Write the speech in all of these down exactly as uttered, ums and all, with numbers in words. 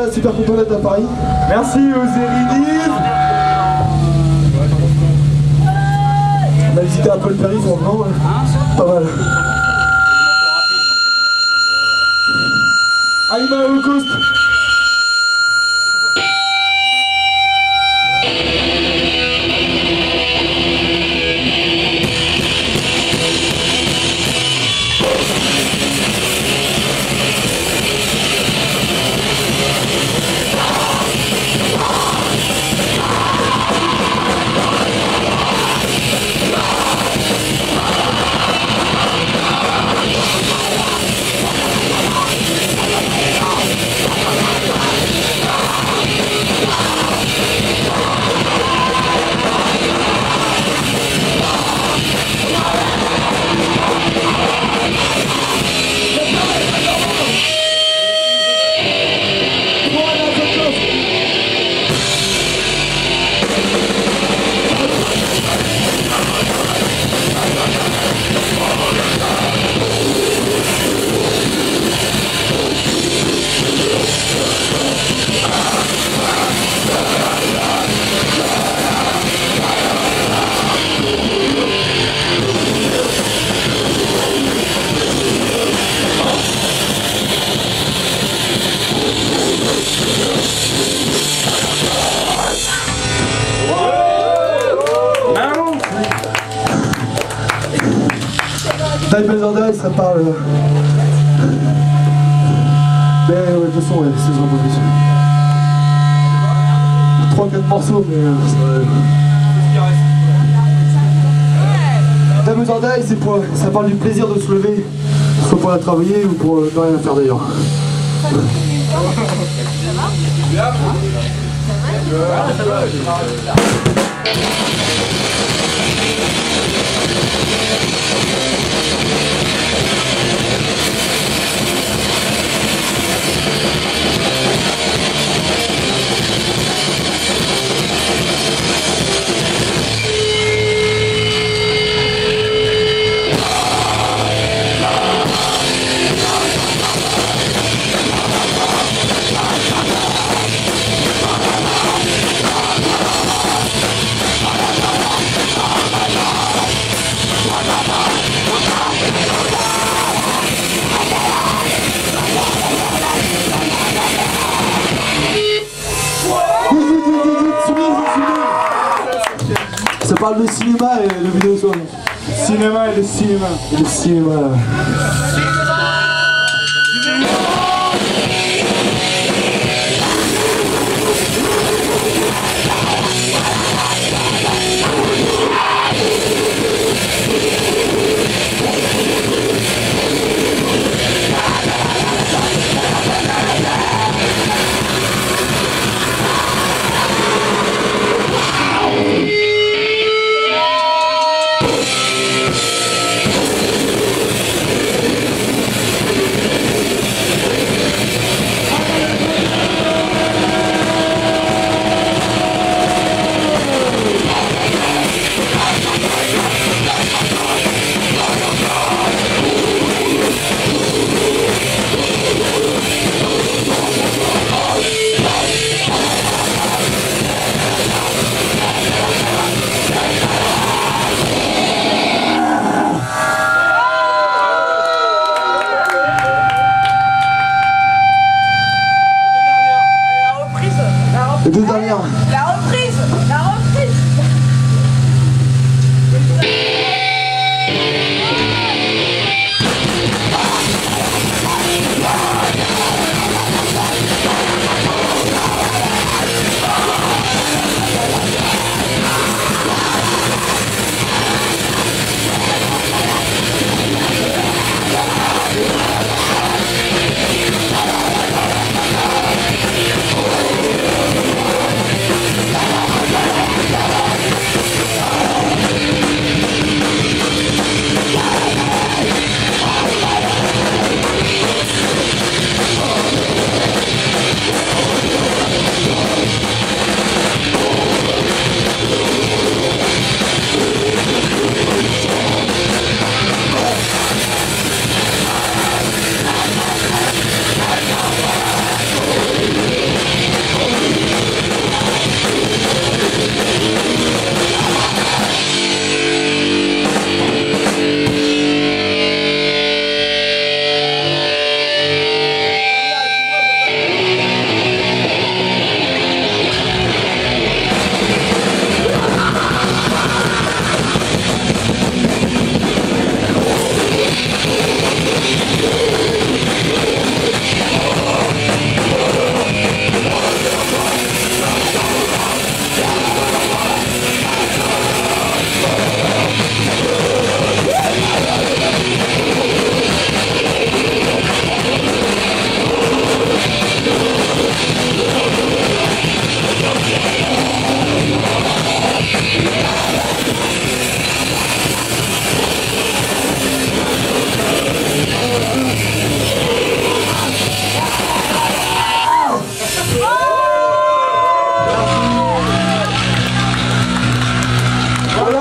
voilà, super content d'être à Paris. Merci aux Éridives. On a visité un peu le périph' en venant, pas mal. Animal Holocaust. Die Better Die, ça parle. Mais ouais, de toute façon, ouais, c'est vraiment plus. trois quatre morceaux, mais. Euh, Die Better Die, c'est pour. Ça parle du plaisir de se lever, soit pour la travailler ou pour euh, ne rien faire d'ailleurs. Ça parle de cinéma et de vidéo son. Cinéma et de cinéma. Et de cinéma.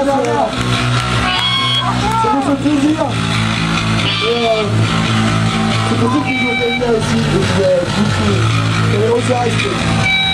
dernière. Ça nous fait plaisir. Et euh, c'est pour ça qu'ils ont gagné là aussi. Et puis, euh, beaucoup. Et on s'est resté.